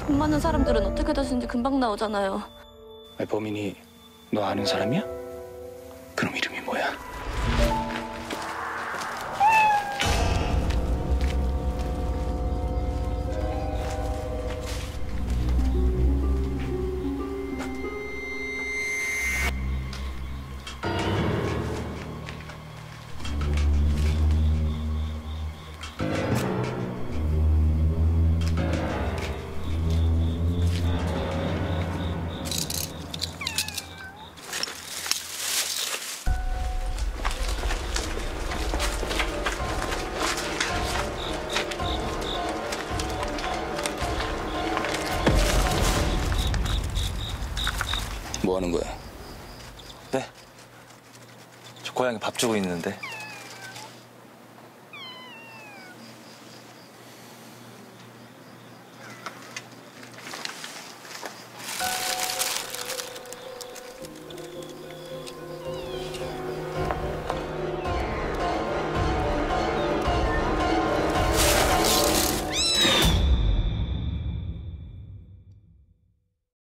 돈 많은 사람들은 어떻게 되는지 금방 나오잖아요. 범인이 너 아는 사람이야? 그럼 이름이 뭐야? 뭐 하는 거야? 네? 저 고양이 밥 주고 있는데.